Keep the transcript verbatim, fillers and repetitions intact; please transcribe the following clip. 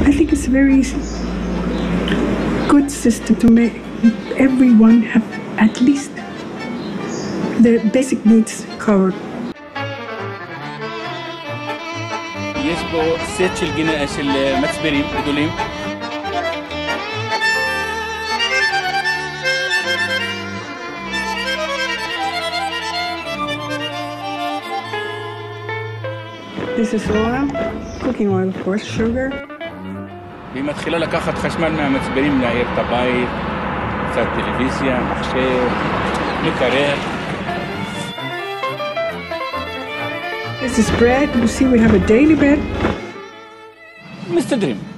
I think it's a very good system to make everyone have at least the basic needs covered. יש פה סט של גינה של מצברים גדולים. This is oil, cooking oil, of course, sugar. היא מתחילה לקחת חשמל מהמצברים להעיר את הבית, קצת טלוויזיה, מחשב, מקרר. This is bread. You see we have a daily bread. מסתדרים.